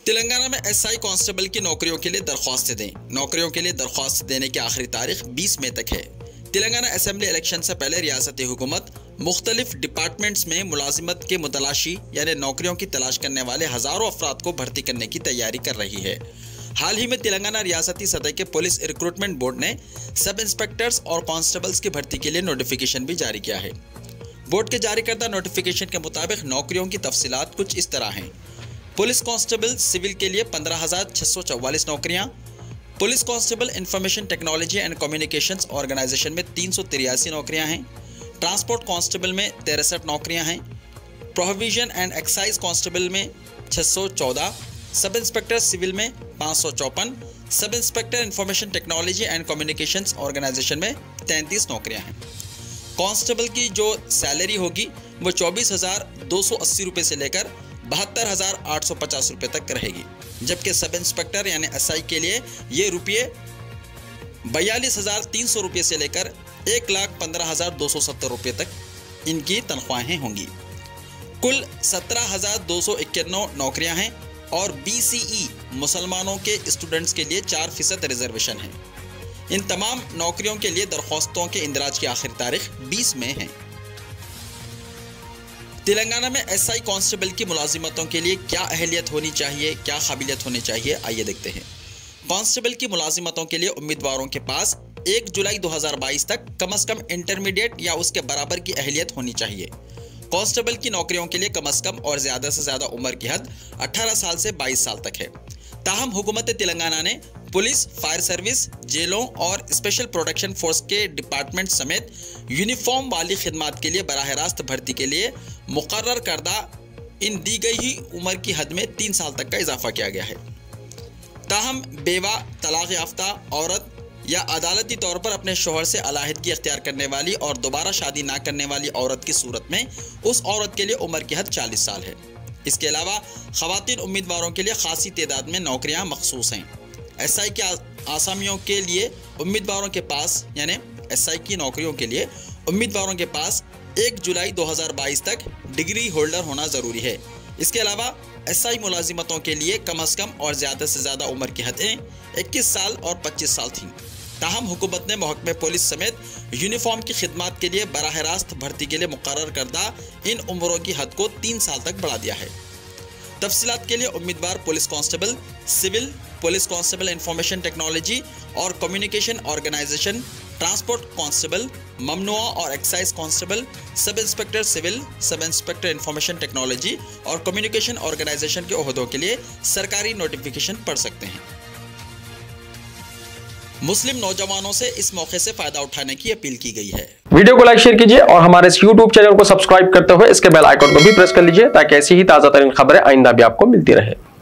तेलंगाना में SI constable की नौकरियों के लिए दरख्वास्त दें। नौकरियों के लिए दरख्वास्त देने की आखिरी तारीख 20 मई तक है। तेलंगाना असेंबली इलेक्शन से पहले रियासती हुकूमत मुख्तलिफ डिपार्टमेंट्स में मुलाजिमत के मुतलाशी यानी नौकरियों की तलाश करने वाले हजारों अफराद को भर्ती करने की तैयारी कर रही है। हाल ही में तेलंगाना रियासती सतह के पुलिस रिक्रूटमेंट बोर्ड ने सब इंस्पेक्टर्स और कांस्टेबल्स की भर्ती के लिए नोटिफिकेशन भी जारी किया है। बोर्ड के जारी करदा नोटिफिकेशन के मुताबिक नौकरियों की तफसीलात कुछ इस तरह हैं। पुलिस कांस्टेबल सिविल के लिए 15,644 नौकरियां, police constable information technology and communications organisation में 383 नौकरियां हैं, ट्रांसपोर्ट कांस्टेबल में 63 नौकरियां हैं, प्रोहिबिशन एंड एक्साइज कांस्टेबल में 614, सब इंस्पेक्टर सिविल में 554, sub inspector information technology and communications organisation में 33 नौकरियां हैं। कांस्टेबल की जो सैलरी होगी वो 24,280 रुपये से लेकर 72,850 रुपये तक रहेगी, जबकि सब इंस्पेक्टर यानी एसआई के लिए ये रुपये 42,300 रुपये से लेकर 1,15,270 रुपये तक इनकी तनख्वाहें होंगी। कुल 17,291 नौकरियां हैं और बीसीई मुसलमानों के स्टूडेंट्स के लिए 4% रिजर्वेशन है। इन तमाम नौकरियों के लिए दरख्वास्तों के इंदराज की आखिरी तारीख 20 मई है। तेलंगाना में एसआई कांस्टेबल की मुलाजिमतों के लिए क्या अहलियत होनी चाहिए, क्या काबिलियत होनी चाहिए, आइए देखते हैं। कांस्टेबल की मुलाजिमतों के लिए उम्मीदवारों के पास 1 जुलाई 2022 तक कम से कम इंटरमीडिएट या उसके बराबर की अहलियत होनी चाहिए। कांस्टेबल की नौकरियों के लिए कम से कम और ज़्यादा से ज़्यादा उम्र की हद 18 साल से 22 साल तक है। ताहम हुकूमत तेलंगाना ने पुलिस, फायर सर्विस, जेलों और स्पेशल प्रोटेक्शन फोर्स के डिपार्टमेंट समेत यूनिफॉर्म वाली खिदमात के लिए बराह रास्त भर्ती के लिए मुकर्रर करदा इन दी गई ही उम्र की हद में 3 साल तक का इजाफा किया गया है। ताहम बेवा, तलाक याफ्ता औरत या अदालती तौर पर अपने शोहर से अलहदगी अख्तियार करने वाली और दोबारा शादी ना करने वाली औरत की सूरत में उस औरत के लिए उम्र की हद 40 साल है। इसके अलावा ख़वातीन उम्मीदवारों के लिए खासी तादाद में नौकरियां मखसूस हैं। एसआई के आसामियों के लिए उम्मीदवारों के पास यानी एसआई की नौकरियों के लिए उम्मीदवारों के पास 1 जुलाई 2022 तक डिग्री होल्डर होना ज़रूरी है। इसके अलावा एसआई मुलाजिमतों के लिए कम से कम और ज़्यादा से ज़्यादा उम्र की हदें 21 साल और 25 साल थीं। ताहम हुकूमत ने महकमे पुलिस समेत यूनिफॉर्म की खिदमत के लिए बराह रास्त भर्ती के लिए मुकर्रर करदा इन उम्रों की हद को 3 साल तक बढ़ा दिया है। तफसीलात के लिए उम्मीदवार police constable civil, police constable information technology और कम्युनिकेशन ऑर्गेनाइजेशन, ट्रांसपोर्ट कांस्टेबल, ममनुआ और excise constable, sub inspector civil, sub inspector information technology और कम्युनिकेशन ऑर्गेनाइजेशन के ओहदों के लिए सरकारी नोटिफिकेशन पढ़ सकते हैं। मुस्लिम नौजवानों से इस मौके से फायदा उठाने की अपील की गई है। वीडियो को लाइक शेयर कीजिए और हमारे इस YouTube चैनल को सब्सक्राइब करते हुए इसके बेल आइकन को भी प्रेस कर लीजिए ताकि ऐसी ही ताजा तरीन खबरें आइंदा भी आपको मिलती रहे।